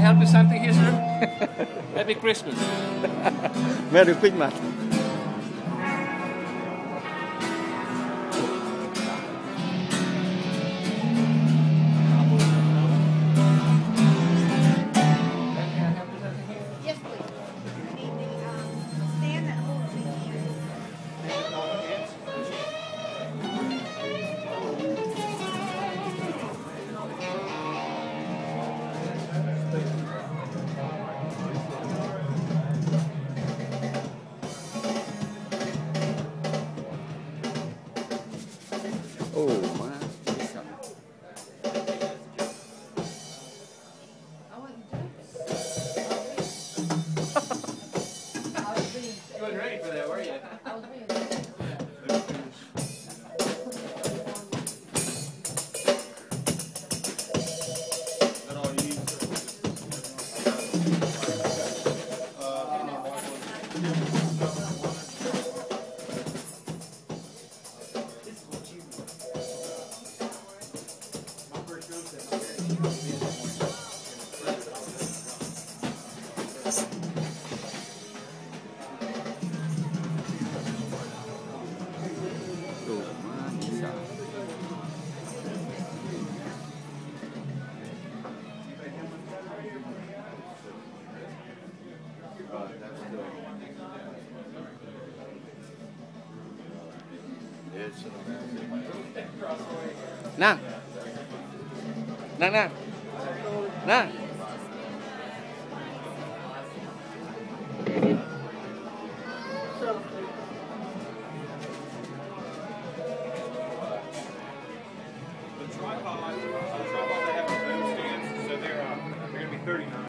help you something here, sir? Happy Christmas. Merry Christmas. Yes, please. I need the stand that holds the ears. Oh, man. I wouldn't do it. You weren't ready for that, were you? I was being Nang. Nang, nang. Nang. The tripod, they have a boom stance, so they're going to be 39.